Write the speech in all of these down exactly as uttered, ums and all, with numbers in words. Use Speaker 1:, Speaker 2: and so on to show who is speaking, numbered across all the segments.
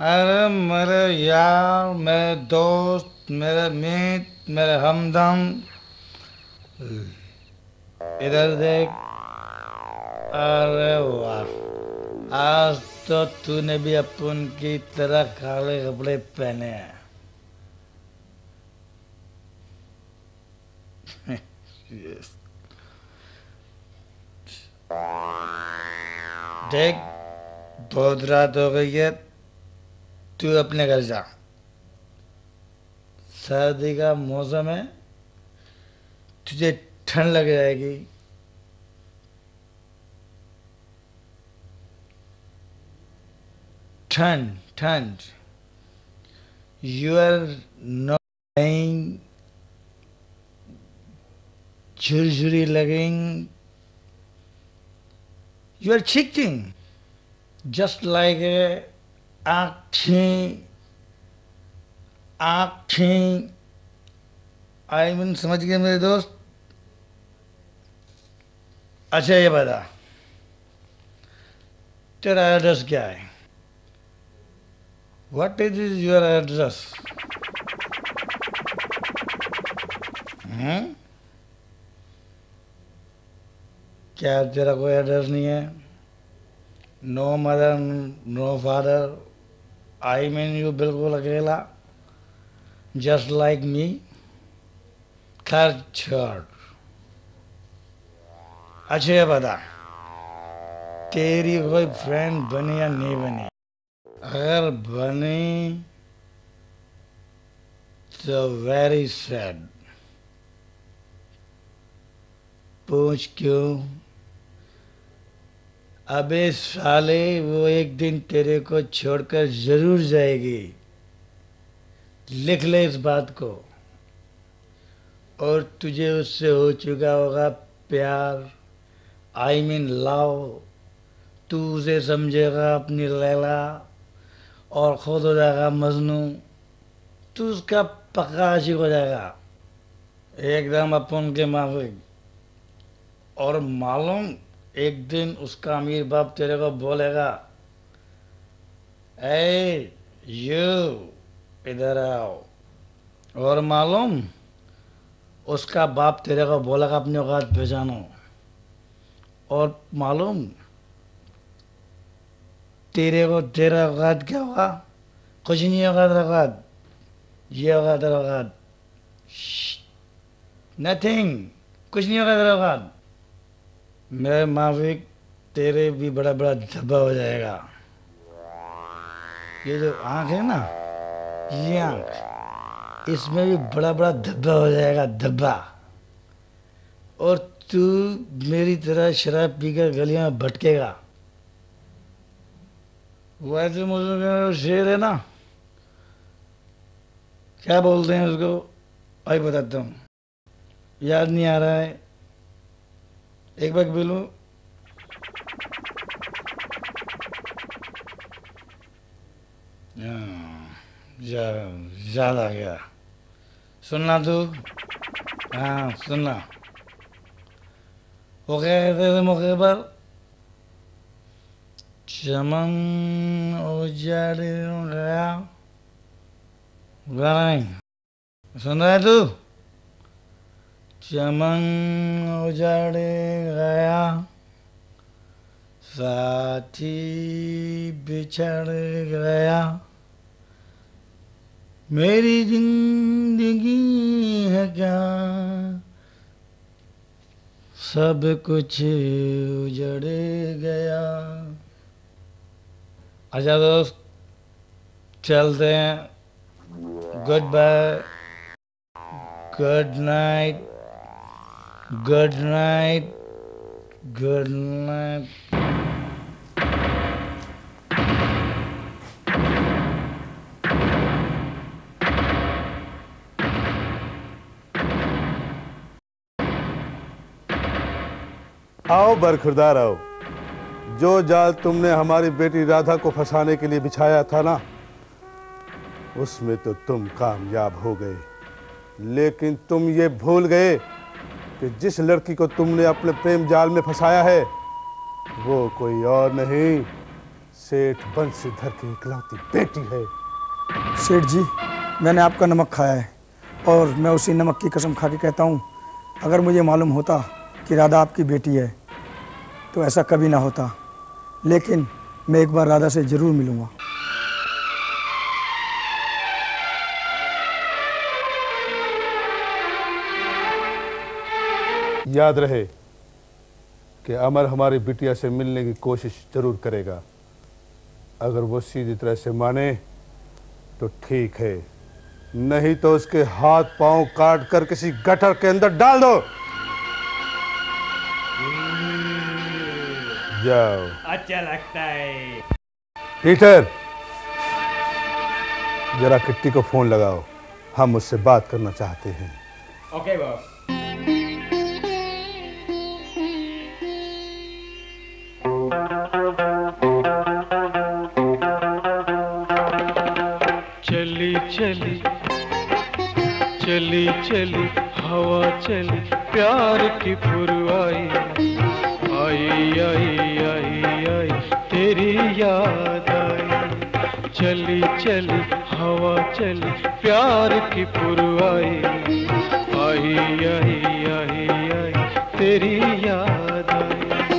Speaker 1: अरे मेरे यार, मेरे दोस्त, मेरे मीत, मेरे हमदम, इधर देख। अरे वाह, आज तो तूने भी अपन की तरह काले कपड़े पहने हैं। Yes. देख, बहुत रात हो गई है, तू अपने घर जा। सर्दी का मौसम है, तुझे ठंड लग जाएगी। ठंड ठंड यू आर नॉट झुरझुरी लगेंग, यू आर चिकिंग जस्ट लाइक आँखें आँखें आई मीन, समझ गए मेरे दोस्त। अच्छा ये बता, तेरा एड्रेस क्या है? What is is your address? हम्म क्या तेरा कोई एड्रेस नहीं है? No mother, no father, I mean you बिल्कुल अकेला, जस्ट लाइक मी। खैर छोड़। अच्छा ये बता, तेरी कोई फ्रेंड बनी या नहीं बनी? अगर बनी तो वेरी सैड। पूछ क्यों? अबे साले, वो एक दिन तेरे को छोड़कर जरूर जाएगी, लिख ले इस बात को। और तुझे उससे हो चुका होगा प्यार, आई मीन लव। तू उसे समझेगा अपनी लैला और खुद हो जाएगा मजनू। तू उसका पक्का आशिक हो जाएगा, एकदम अपन के माफिक। और मालूम, एक दिन उसका अमीर बाप तेरे को बोलेगा, ए यू इधर आओ। और मालूम, उसका बाप तेरे को बोलेगा अपनी औकात पहचानो। और मालूम, तेरे को तेरा औकात क्या होगा? कुछ नहीं होगा तेरा औकात। ये होगा तेरा औकात, नथिंग। कुछ नहीं होगा तेरा औकात। मेरे माफिक, तेरे भी बड़ा बड़ा धब्बा हो जाएगा। ये जो आँख है ना, ये आँख, इसमें भी बड़ा बड़ा धब्बा हो जाएगा, धब्बा। और तू मेरी तरह शराब पीकर गलियों में भटकेगा। वैसे मुझे शेर है ना, क्या बोलते हैं उसको, भाई बताता हूँ, याद नहीं आ रहा है। एक बार बोलूं, याद आ गया। सुनना तू, हाँ सुनना। वो क्या कहते थे मौके पर, चमन उजाड़ गया। गाना नहीं सुन रहा है तू? चमन उजाड़ गया, साथी बिछड़ गया, मेरी जिंदगी है क्या, सब कुछ उजड़ गया। अच्छा दोस्त, चलते हैं। Goodbye, good night, good night, good night.
Speaker 2: आओ बरखुरदार आओ। जो जाल तुमने हमारी बेटी राधा को फंसाने के लिए बिछाया था ना, उसमें तो तुम कामयाब हो गए। लेकिन तुम ये भूल गए कि जिस लड़की को तुमने अपने प्रेम जाल में फंसाया है, वो कोई और नहीं, सेठ बंशीधर की इकलौती बेटी है।
Speaker 3: सेठ जी, मैंने आपका नमक खाया है और मैं उसी नमक की कसम खा के कहता हूँ, अगर मुझे मालूम होता कि राधा आपकी बेटी है तो ऐसा कभी ना होता। लेकिन मैं एक बार राधा से ज़रूर मिलूँगा।
Speaker 2: याद रहे कि अमर हमारी बिटिया से मिलने की कोशिश जरूर करेगा। अगर वो सीधी तरह से माने तो ठीक है, नहीं तो उसके हाथ पांव काट कर किसी गटर के अंदर डाल दो। जाओ।
Speaker 4: अच्छा लगता है।
Speaker 2: पीटर, जरा किट्टी को फोन लगाओ, हम उससे बात करना चाहते हैं।
Speaker 4: Okay boss.
Speaker 5: चली चली चली चली हवा चली प्यार की पुरवाई, आई आई आई आई तेरी याद आई। चली चली हवा चली प्यार की पुरवाई, आई आई आई आई तेरी याद आई।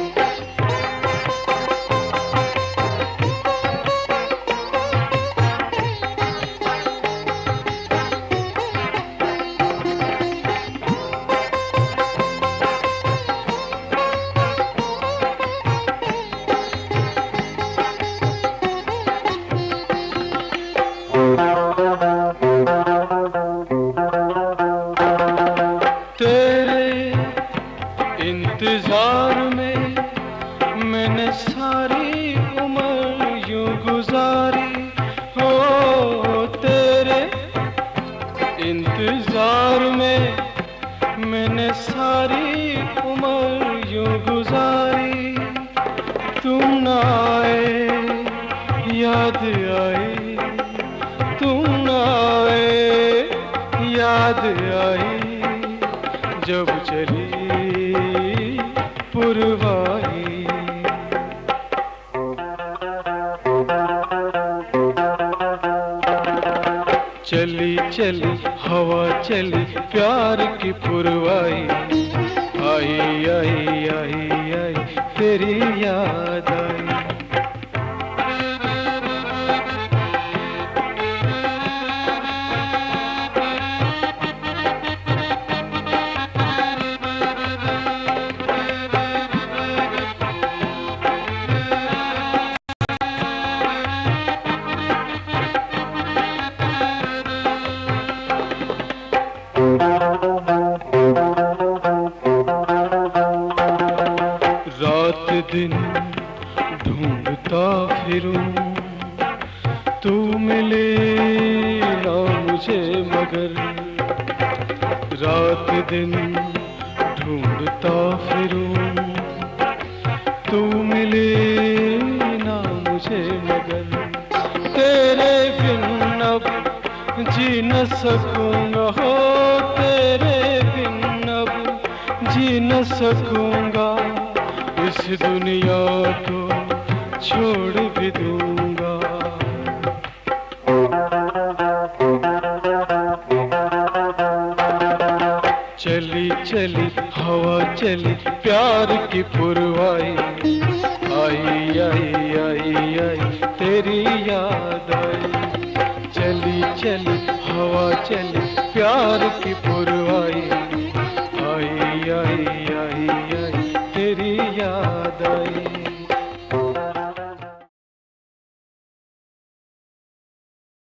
Speaker 5: इंतजार में मैंने सारी उम्र यूं गुजारी, हो तेरे इंतजार में मैंने सारी उम्र यूं गुजारी। तुम ना आए याद आई, तुम ना आए याद आई, जब चली पुरवाई। चली चली हवा चली प्यार की पुरवाई, आई आई आई आई तेरी याद आई। रात दिन ढूंढता फिरूं, तू मिले ना मुझे मगर। रात दिन ढूंढता फिरूं, तू मिले ना मुझे मगर। तेरे बिन अब जी न सकूंगा, हो तेरे बिन अब जी न सकूंगा। इस दुनिया को छोड़ भी दूंगा। चली चली हवा चली प्यार की पुरवाई, आई आई आई आई तेरी याद आई। चली चली हवा चली प्यार की पुरवाई,